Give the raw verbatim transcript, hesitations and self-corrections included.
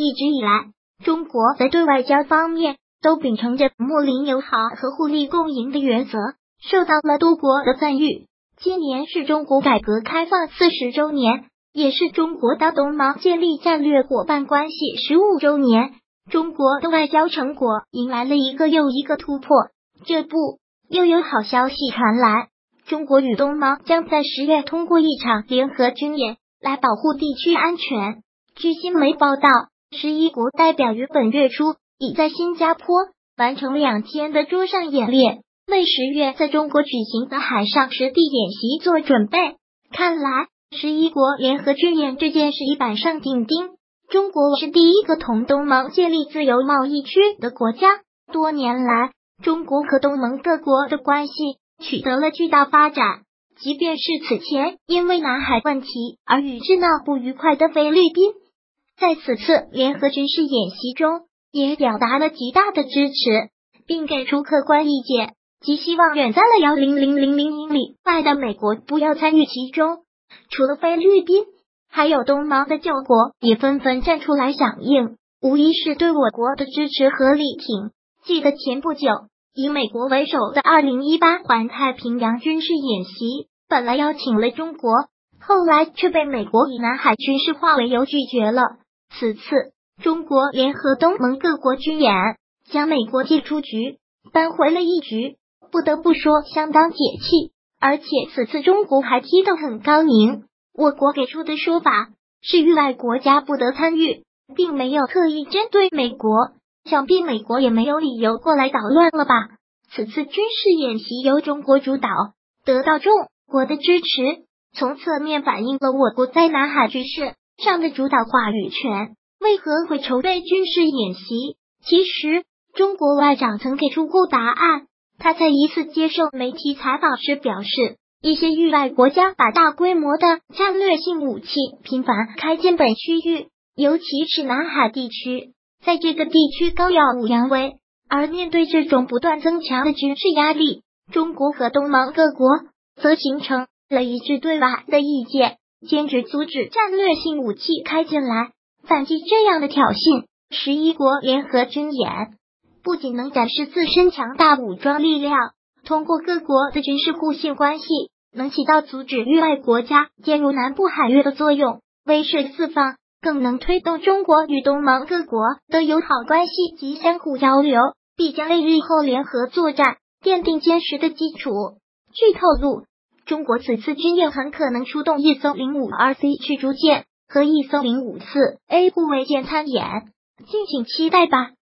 一直以来，中国在对外交方面都秉承着睦邻友好和互利共赢的原则，受到了多国的赞誉。今年是中国改革开放四十周年，也是中国到东盟建立战略伙伴关系十五周年。中国的外交成果迎来了一个又一个突破。这不，又有好消息传来，中国与东盟将在十月通过一场联合军演，来保护地区安全。据新媒报道，十一国代表于本月初已在新加坡完成两天的桌上演练，为十月在中国举行的海上实地演习做准备。看来十一国联合军演这件事已板上钉钉。中国是第一个同东盟建立自由贸易区的国家，多年来中国和东盟各国的关系取得了巨大发展。即便是此前因为南海问题而与之闹不愉快的菲律宾，在此次联合军事演习中也表达了极大的支持，并给出客观意见，即希望远在了一零零零零英里外的美国不要参与其中。除了菲律宾，还有东盟的旧国也纷纷站出来响应，无疑是对我国的支持和力挺。记得前不久，以美国为首的二零一八环太平洋军事演习本来邀请了中国，后来却被美国以南海军事化为由拒绝了。此次中国联合东盟各国军演，将美国踢出局，扳回了一局，不得不说相当解气。而且此次中国还踢得很高明，我国给出的说法是域外国家不得参与，并没有特意针对美国，想必美国也没有理由过来捣乱了吧。此次军事演习由中国主导，得到中国的支持，从侧面反映了我国在南海局势上的主导话语权。为何会筹备军事演习？其实中国外长曾给出过答案。他在一次接受媒体采访时表示，一些域外国家把大规模的战略性武器频繁开进本区域，尤其是南海地区，在这个地区高耀武扬威。而面对这种不断增强的军事压力，中国和东盟各国则形成了一致对外的意见，坚决阻止战略性武器开进来。反击这样的挑衅，十一国联合军演不仅能展示自身强大武装力量，通过各国的军事互信关系，能起到阻止域外国家介入南部海域的作用，威慑四方，更能推动中国与东盟各国的友好关系及相互交流，必将为日后联合作战奠定坚实的基础。据透露，中国此次军演很可能出动一艘零五二 C 驱逐舰和一艘零五四 A 护卫舰参演，敬请期待吧。